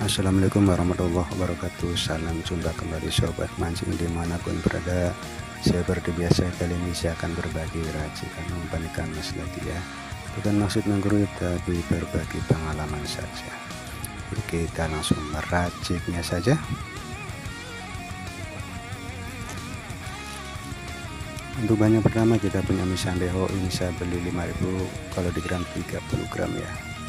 Assalamualaikum warahmatullahi wabarakatuh. Salam jumpa kembali sobat mancing dimanapun berada. Seperti biasa, kali ini saya akan berbagi racikan umpan ikan mas lagi ya. Bukan maksud menggurui, tapi berbagi pengalaman saja. Kita langsung meraciknya saja. Untuk bahan yang pertama kita punya misandeho, ini saya beli 5.000, kalau di gram 30 gram ya.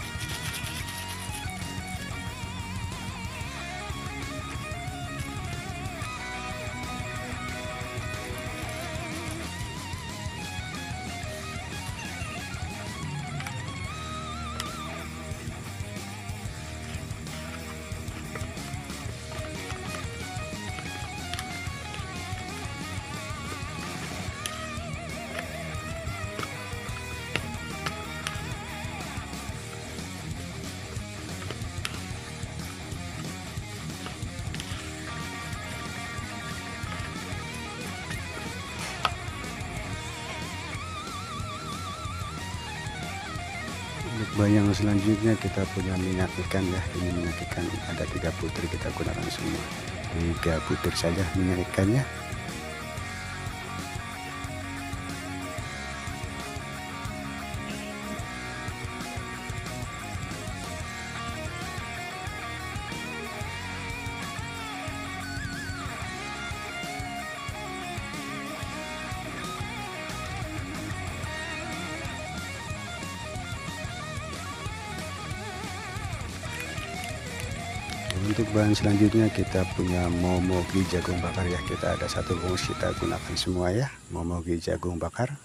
Untuk bahan yang selanjutnya kita punya minyak ikan ya. Ini minyak ikan ada 3 butir, kita gunakan semua 3 butir saja minyak ikannya. Untuk bahan selanjutnya kita punya momogi jagung bakar ya. Kita ada 1 bungkus, kita gunakan semua ya, momogi jagung bakar.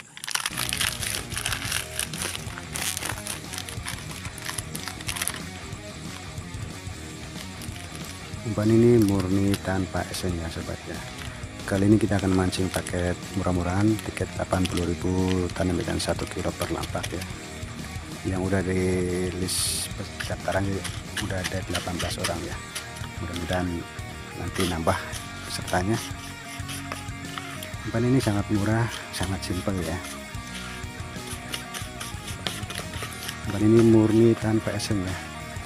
Umpan ini murni tanpa esen ya sobat ya. Kali ini kita akan mancing paket murah-murahan, tiket 80.000, tanam ikan 1 kilo per lampak ya. Yang udah di list pendaftaran udah ada 18 orang ya. Mudah-mudahan nanti nambah pesertanya. Umpan ini sangat murah, sangat simpel ya. Umpan ini murni tanpa esen ya.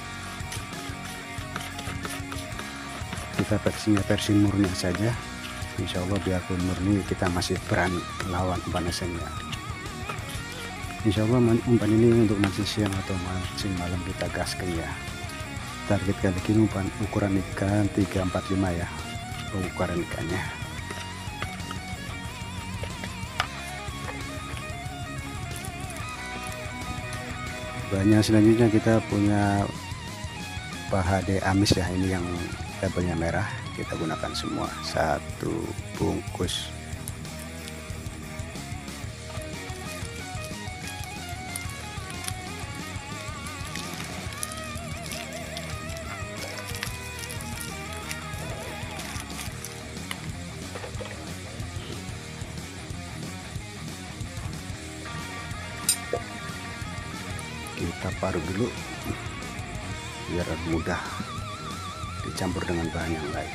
Kita versi murni saja. Insya Allah biarpun murni kita masih berani melawan umpan esennya. Insya Allah umpan ini untuk mancing siang atau mancing malam kita gaskan ya. Target kali ini umpan ukuran ikan 345 ya, ukuran ikannya. Banyak selanjutnya kita punya PHD amis ya, ini yang labelnya merah, kita gunakan semua 1 bungkus. Kita parut dulu biar mudah dicampur dengan bahan yang lain.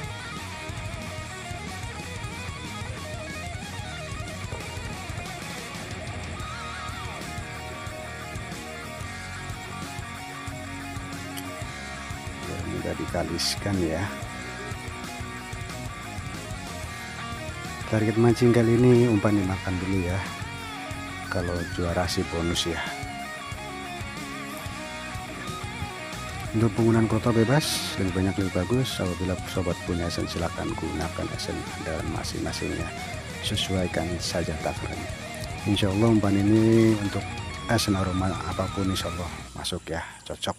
Biar mudah dikaliskan ya. Target mancing kali ini umpan dimakan dulu ya. Kalau juara sih bonus ya. Untuk penggunaan kuota bebas, lebih banyak lebih bagus. Apabila sobat punya esen, silahkan gunakan esen dan masing-masingnya, sesuaikan saja takarannya. Insya Allah umpan ini untuk esen aroma apapun insya Allah masuk ya, cocok.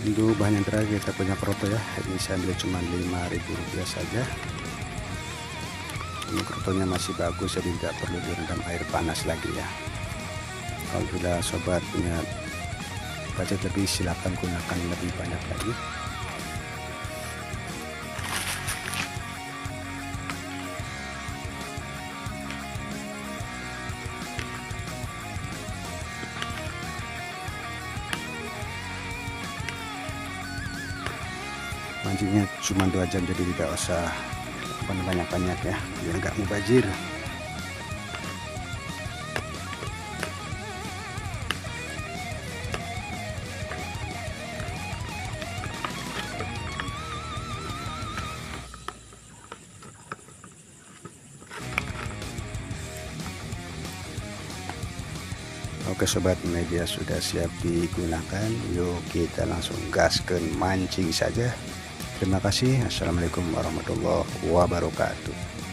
Untuk bahan yang terakhir kita punya kroto ya, ini saya ambil cuma Rp5.000 saja. Ini krotonya masih bagus, jadi tidak perlu direndam air panas lagi ya. Kalau bila sobat punya budget lebih, silahkan gunakan lebih banyak lagi. Mancingnya cuma 2 jam, jadi tidak usah banyak-banyak ya, biar nggak mubazir. Oke sobat, ini dia sudah siap digunakan. Yuk kita langsung gaskan mancing saja. Terima kasih. Assalamualaikum warahmatullahi wabarakatuh.